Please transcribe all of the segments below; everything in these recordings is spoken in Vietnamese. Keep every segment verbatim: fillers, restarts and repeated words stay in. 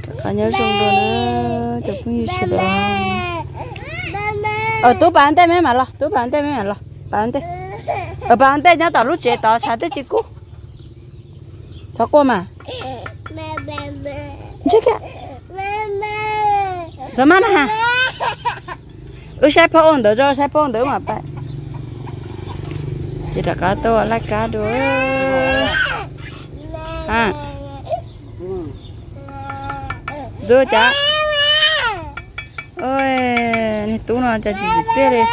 cả nhớ xong rồi nữa chụp cũng như thế đó ở tú bán tay mấy mà lo tú bán tay mấy mà lo bán tay ở bán tay nhớ tao lúc trẻ tao chả tới chị cũ sao qua mà chết kìa sao mà hả ui sai phong đỡ cho sai phong đỡ mà bạn chỉ là cá to lá cá đó à đưa chả ôi này tú nó chả chỉ chết đi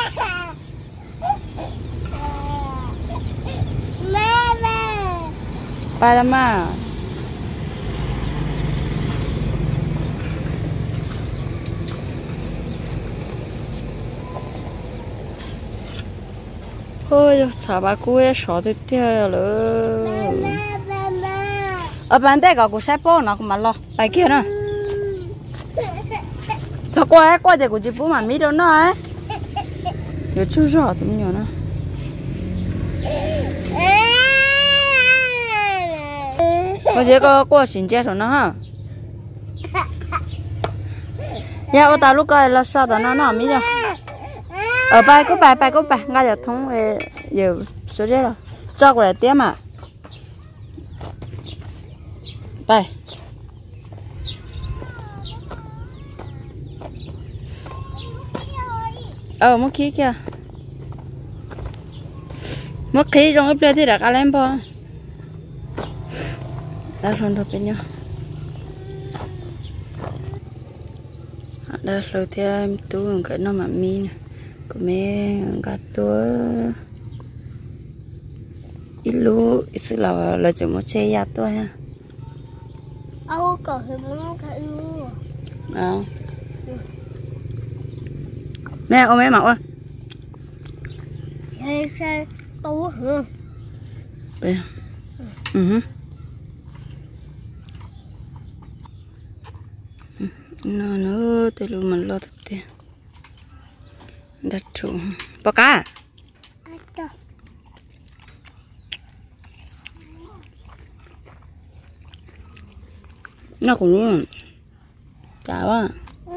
ba lắm mà ôi chả bà cô ấy sợ thì theo rồi ở bên đây có cái xe bò nó cũng mà lo bài kia nữa cho qua ấy qua thì cũng chỉ bố mà mít đâu nó ấy giờ chú rõ tụi nhỏ nó có gì có qua xin chết rồi nó ha nhà ở tao lúc coi là sao tao nó nó mít rồi ở bài có bài bài có bài ngay giờ thông về giờ số chết rồi cho qua lại tiếp mà bài ờ mất khí kìa mất khí trong ấp lên thì đã cá lem bò đã xong thôi bên nhau đã rồi thêm tú cái nó mà mi nè của mẹ gà tua ít lú ít sự là là chỉ một chơi giặt thôi ha Âu có thì muốn cái lú à mẹ ôm em mặc ơi chơi chơi tú hả bây ừ nó nó từ lúc mình lo thật tiền đặt trụ bao cá nó cũng luôn chả quá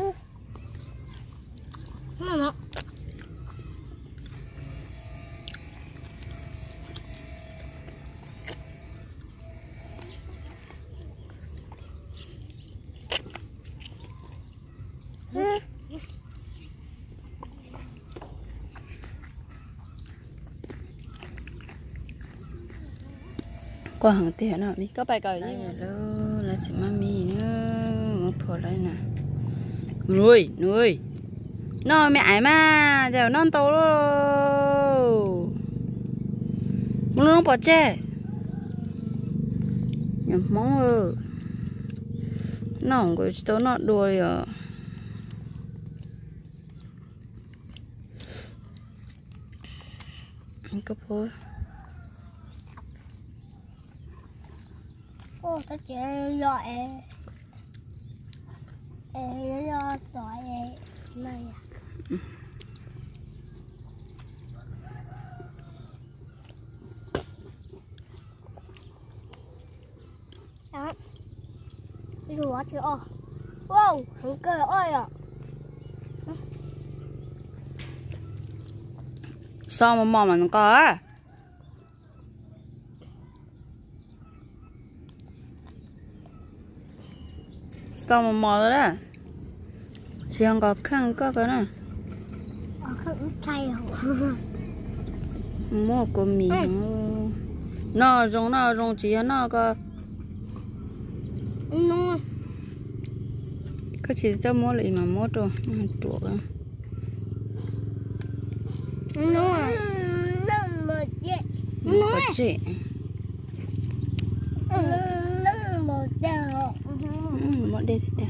qua hàng tiền nào đi có bài cờ gì luôn là chỉ mami nữa một phở đây nè nuôi nuôi nó mẹ ai mà giờ non tàu luôn muốn nó bỏ che nhầm móng ơ nó không có tao nó đuôi à anh có phô ô tao chỉ gọi ê do gọi này đó đi đùa chứ ô wow không cười ơi à sao mà mò mà nó có á sao mà mò rồi đó chỉ không có khăn có cái này ở khăn chay hả mua của mình nó rong nó rong chỉ nó có nó có chỉ cho mua lại mà mua rồi chuột á nó nó một chị nó chị nó một đầu một đây thì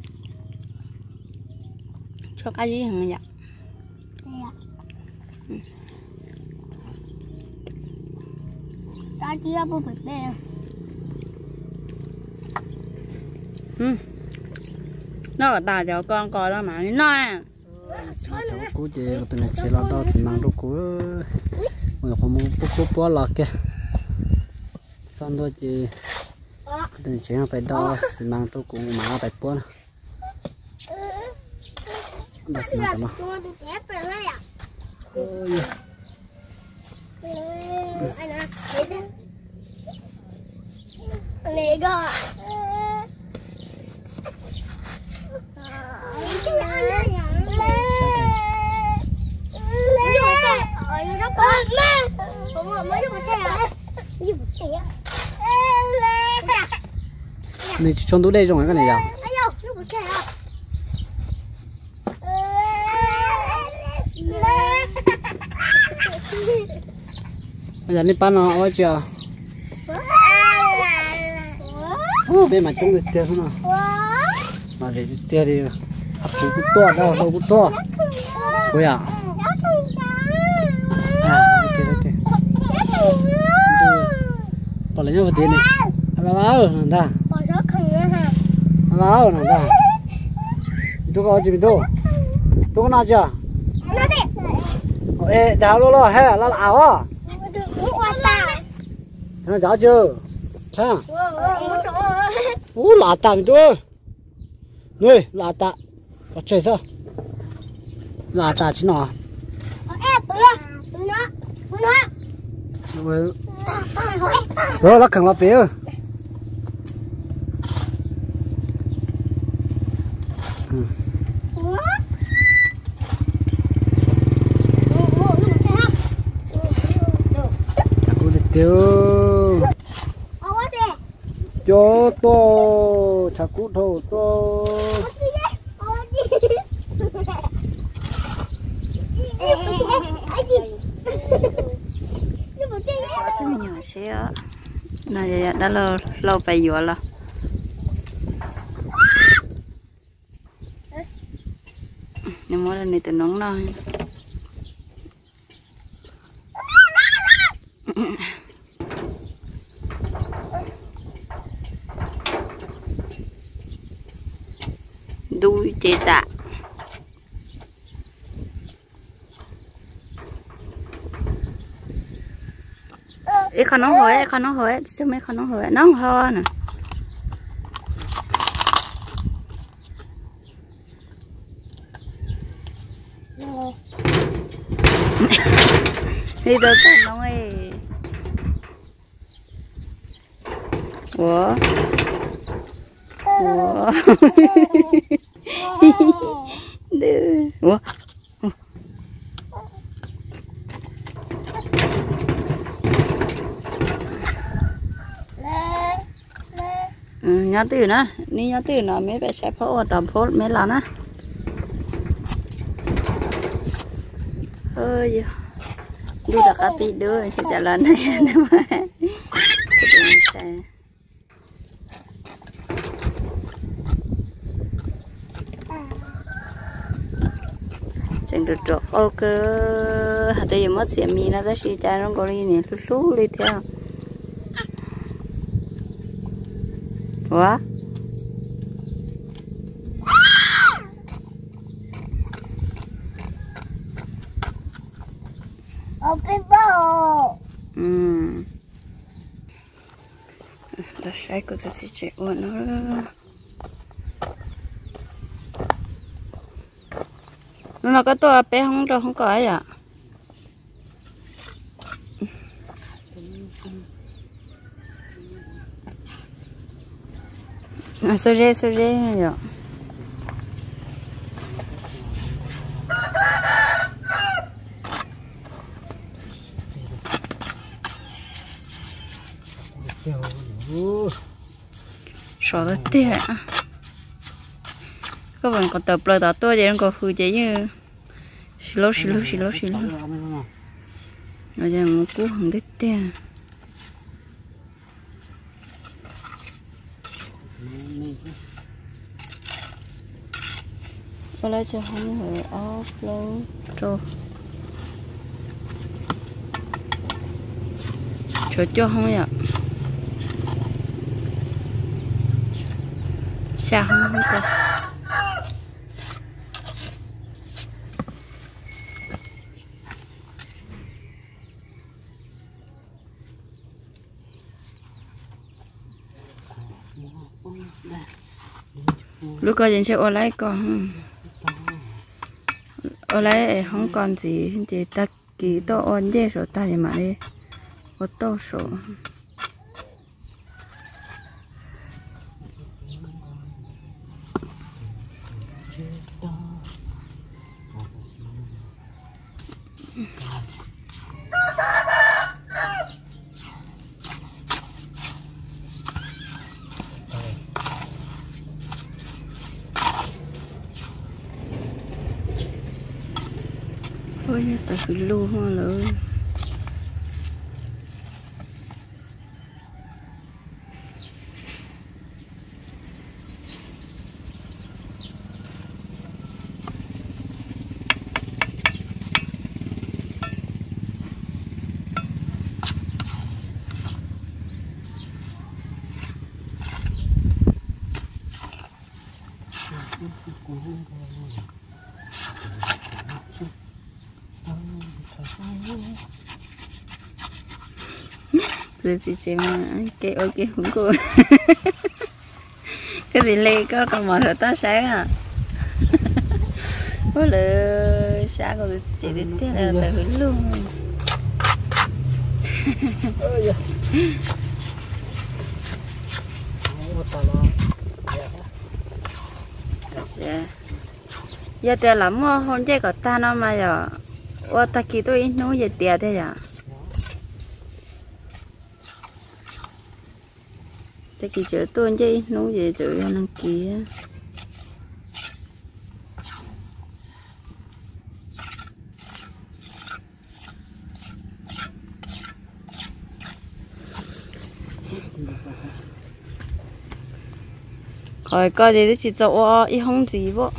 cho cái gì hàng vậy ta chia bố bịch đây ừ nó ở tà cho con coi đó mà nó à cháu cú chị tụi này chỉ lo đó chỉ mang đồ cú người không muốn bố bố bố lọt kìa xong rồi chị tuần sẽ phải đo xi măng tôi cũng máu tại bữa đo xi măng tao ôi này cơ này trong túi đây rồi cái này à bây giờ đi bán nó ôi chưa ô bên mà chúng được tiền không nào mà để tiền đi hấp thụ cũng to đâu đâu cũng to ôi à à cái cái bỏ lấy nhau một tiền này là bao nè ta bao nè ta tôi có gì tôi tôi có nào chưa ê đào lo lo hay là ảo à nó giáo chưa sao ú lạ tạ mình tôi nuôi lạ tạ có chơi sao lạ tạ chứ nào rồi rồi nó cần là bé tiêu cho to chả cút thầu to nhỏ xíu này đã lâu lâu phải dọa là nhưng mà lần này tụi nóng nó đuôi chế tạ ít con nó hỏi con nó hỏi chứ mấy con nó hỏi nó ho nè đi đâu con nó ấy ủa ủa đưa ủa ừ, nhớ từ nữa ní nhớ từ nó mấy bé sẽ phô tầm phô mấy lần á ơi đi được cái gì đưa sẽ trả lần này nữa mà chẳng được rồi ok hạt đây mất xỉa mì nó ra xí trái nó có đi nè lú lú đi theo quá ok bố ừ nó sai của tôi sẽ chạy qua nó nó có tôi bé không cho không có ấy à à sơ rê sơ rê rồi sợ tới tiệt các bạn còn tập lời tao tôi vậy nó còn hư chế như xí lố xí lố xí lố xí lố rồi giờ một cú hàng đứt tiệt có lẽ cho không hề off lâu rồi cho cho không ạ sao không không có lúc coi dân sẽ ô lấy con ô lấy không còn gì chỉ ta kỳ to ôn dễ rồi ta thì mà đi ô tô số ôi ta cứ lu hoa lớn rồi thì chị mà cái ok không cô cái gì lê có còn mở ta sáng à có lẽ sáng rồi chị đi tiếp là tại hướng luôn giờ tiền lắm mà hôm nay có ta nó mà giờ ô ta kia tôi nói về tiền thế giờ ta kia chở tôi chứ nói về chở năng kia khỏi coi đi chỉ cho ít không gì vậy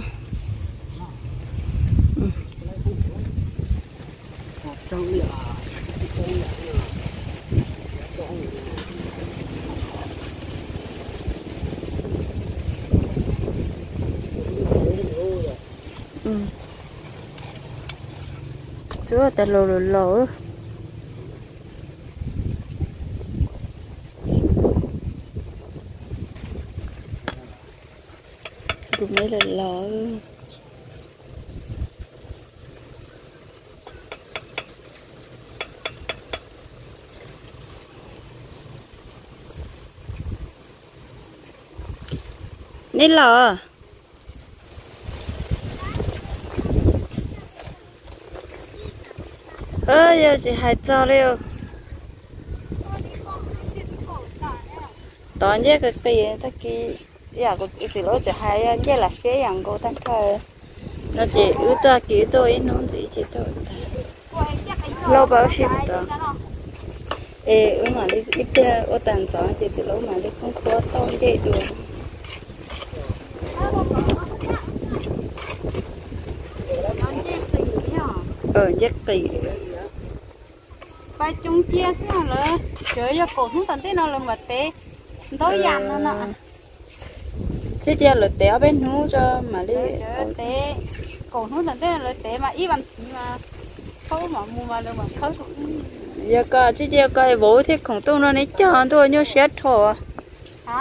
chúa ta lồ lồ lồ cũng mấy là lò nên lò ơ giờ chị hay cho liệu tao nhớ cái cái cái cái giờ có cái lối chị hay nhớ là xe hàng cô tăng khai nó chỉ ưu ta kỹ tôi nó gì chỉ tôi lâu bảo ship đó ê ưu mà đi ít ở tàn gió thì chỉ lâu mà đi không có tao vậy được ờ rất kỳ ba chung chia sao nữa trời ơi cổ không tận thế nào là mà té tối dàn nó nè chứ chia lượt té ở bênนู้cho mà đi té cổ không tận thế là té mà ít bằng mà khâu mà mua mà được mà khâu giờ cả chứ chia cái bố thì không tung nó nấy cho tôi như xét thổ hả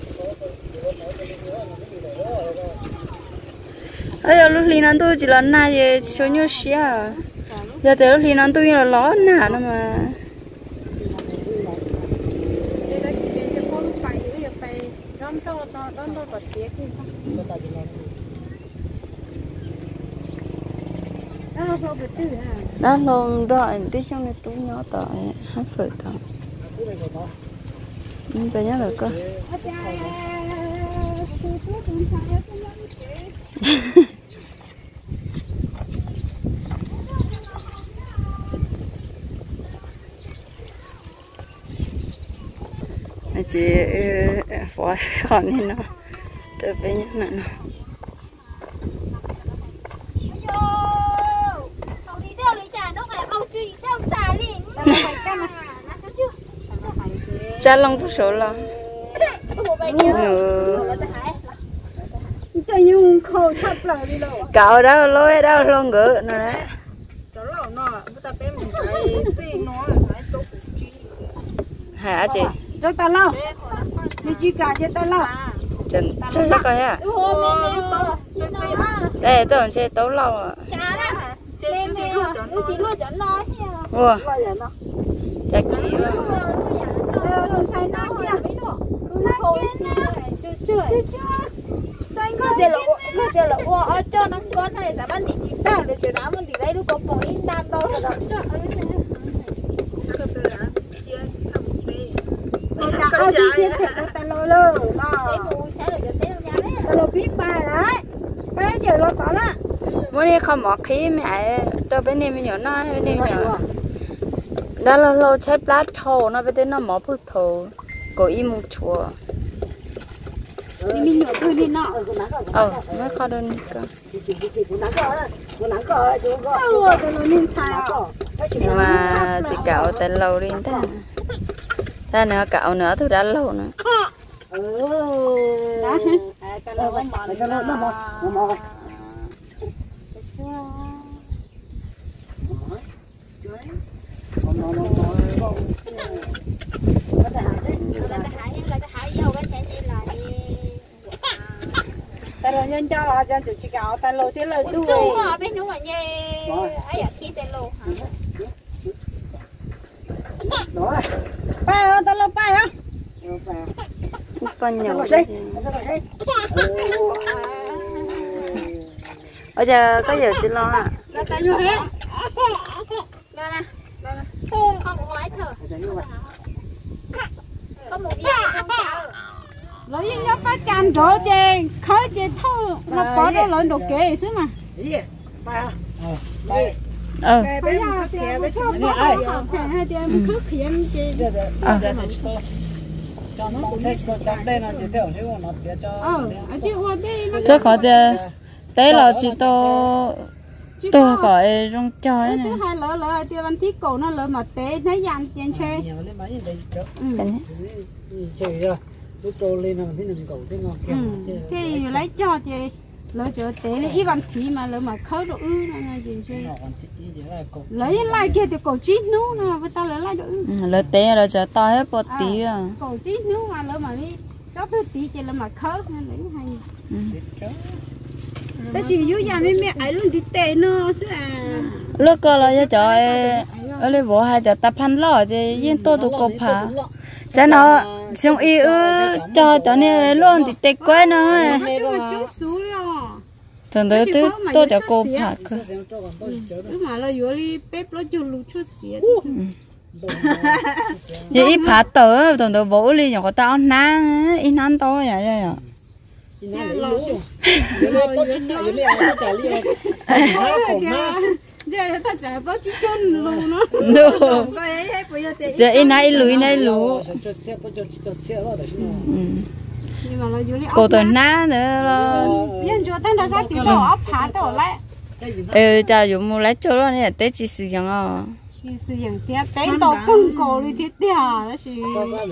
ấy giờ lúc đi ăn tôi chỉ là na về số nhiêu xí à giờ tới lúc đi ăn tôi là ló nà nó mà đó lồng đợi tí trong này tôi nhỏ tỏi hát phở tỏi nhưng phải nhớ được cơ chị phó còn nên nó trở về như này nó cha long có số là cậu đó lối đó luôn ngựa nè hả chị rất ta lâu đi chi cả cho ta lâu chân chơi cho coi à đây tôi còn chơi tấu lâu à wow chắc kỹ có thể là có thể là ô cho nó con này sẽ bán thì chỉ ta để cho nó mình thì lấy lúc có bỏ in đan to rồi đó cho Có gì chết thì ta lôi luôn để mù sẽ là cho té nhau đấy ta lôi biết bài đấy bây giờ lôi bỏ đó bữa nay không mỏ khí mẹ tôi bên này mình nhỏ nói bên này nhỏ đó là lâu chơi plát thầu nó bên đây nó mỏ phút thầu có im một chùa thì mình nhỏ tôi đi nọ ờ nó khó đơn cơ nhưng mà chỉ cạo tên lâu đi thế ta nữa cạo nữa tôi đã lâu nữa đó cái lô nó mò cái lô nó mò nó mò ta rồi nhân cho là cho chị cạo ta lô thế lời tu chung ở bênนู้นvậy ấy ở kia tên lô hả đó bay ơi ta lô bay hả con nhỏ ở bây giờ có giờ chị lo à là ta vô hết không có lái thở có một gì không chào lỗi với nhóc bác chăn chỗ chê khói chê thâu nó bỏ ra lỗi đồ kê xứ mà ờ bây giờ thì bây giờ có ai hai thì em khóc thì em chê ờ ờ chứ qua đây nó chứ khó thế thế là chỉ tôi tôi gọi trong chơi này thứ hai lỡ lỡ tiêu văn thiết cổ nó lỡ mà té nó dàn trên xe thì lấy cho chị lỡ chỗ té lấy ít văn thí mà lỡ mà khơi độ ư này trên xe lấy lại kia thì cổ chít nú nè với tao lấy lại độ ư lỡ té là chờ to hết một tí à cổ chít nú mà lỡ mà đi có thứ tí chỉ là mà khơi nên lấy hay ta chỉ vô nhà mấy mẹ ấy luôn đi tè nó chứ à lúc cơ là cho ở đây bố hai cho tập hành lo chứ yên tôi tụ cổ phá cho nó xong y ư cho cho nên luôn thì tệ quá nó thường tới tôi tôi cho cô phá cơ nhưng mà là vô đi bếp nó chưa lú chút xíu vậy ít phá tớ thường tới bố đi nhỏ có tao nang ít nang to vậy vậy giờ ta trả bao nhiêu chân luôn nó giờ in này lùi này lú nhưng mà nó vô đi cô tới ná nữa là yên cho tên đó sao thì đồ ấp phá đồ lại ừ chào dùng một lấy chỗ đó này tết chỉ sử dụng à chỉ sử dụng tiền tên đồ cưng cổ đi thiết tiền đó gì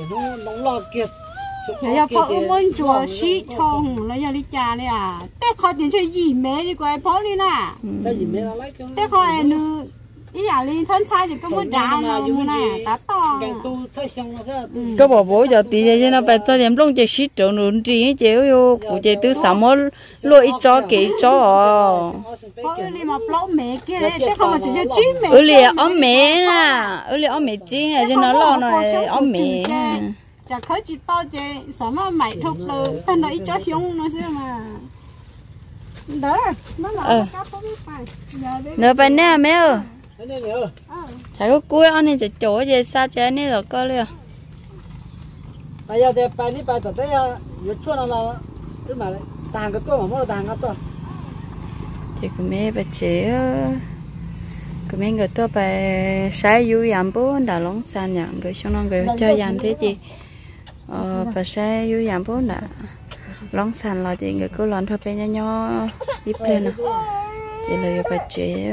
giờ giờ phở muốn chùa xí cho hùng là giờ đi trà này à tết khó tiền chơi gì mẹ đi qua phở đi nè tết khó em nữ ý là đi thân sai thì có muốn trả nó nè tá to có bỏ bố giờ tí giờ nó phải cho em lông chơi xí chỗ nữa chỉ chơi vô cụ chơi từ sáu mươi lôi cho kỹ cho phở đi mà lỗ mẹ kia đấy tết khó mà chỉ chơi chí mẹ ừ liền ông mẹ nè ừ liền ông mẹ chí hay cho nó lo này ông mẹ chả khơi chỉ to chứ sao mà mày thục rồi thằng đó ít cho xuống nó xíu mà đó nó là cá phóng phải nữa bên nè mẹ ơi thấy có cuối anh này chỉ chỗ gì xa chế này rồi cơ liền bây giờ thì bài này bài tập đấy à vừa chua nó là cái mà tàng cái tôi mà mua tàng cái tôi thì cái mẹ bà chế cái mẹ người tôi phải sai du giảm bố đã lóng san nhận cái xong nó người chơi giảm thế gì ờ và sai du giảm bố đã lóng san là chị người cứ lon thôi bé nhỏ nhỏ ít lên nè chị lời bà chế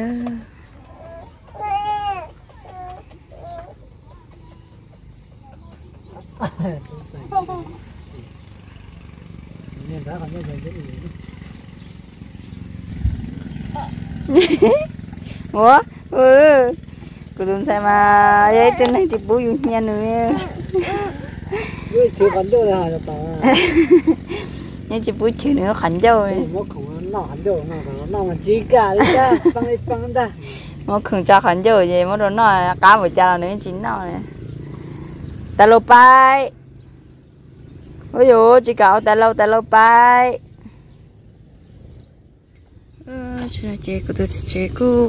ủa ừ cô đừng xem mà vậy tên này chỉ bố dùng nha nữa chưa còn đâu là hả bà nên chỉ bút chữ nữa khẩn dâu ấy một khổng nó khẩn dâu mà nó mà chỉ cả đi ra phăng đi phăng ra một khẩn cho khẩn dâu gì một đồ nó cá một cha nữa chín nó này ta lô pai ôi dồi chị cậu ta lâu ta lâu pai chị là chị của tôi chị cô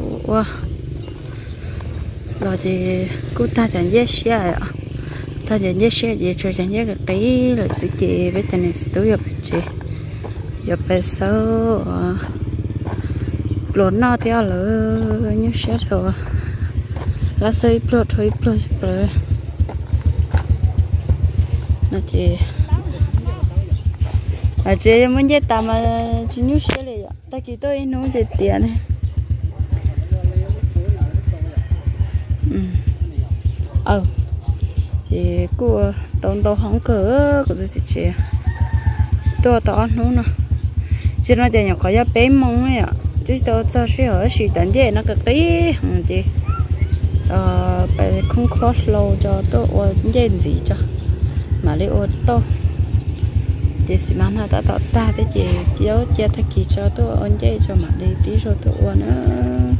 rồi chị cô ta chẳng dễ xe à ta chẳng dễ xe gì cho chẳng dễ cái tí là chị chị với tên này tôi gặp chị gặp bé số lột nó theo lỡ như xe rồi là xây plot thôi plot rồi nó chị à chị muốn chơi tạm mà chỉ nhú xe này ta chỉ tôi nấu để tiền này ờ thì cô tao tao không cỡ của tôi chị tôi tao nấu nè chỉ nói chuyện nhỏ có giá bé mông ấy ạ chứ tao cho xe ở xí tận thế nó cái tí không chị ờ phải không cross lâu cho tôi ôn gì gì cho mà lấy ôn to chị xí mang hai ta tạo ta thế chị chiếu chia thay kỳ cho tôi ôn dây cho mà đi tí rồi tôi ôn nữa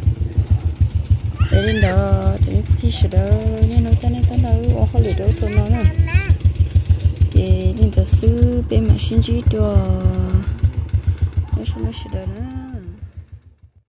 để lên đó thì khi sửa đó nên nó cho nên tao đâu ôn khó lựa đâu thôi nó nè thì lên đó sư bên mà xin chỉ cho nó xong nó sửa đó nữa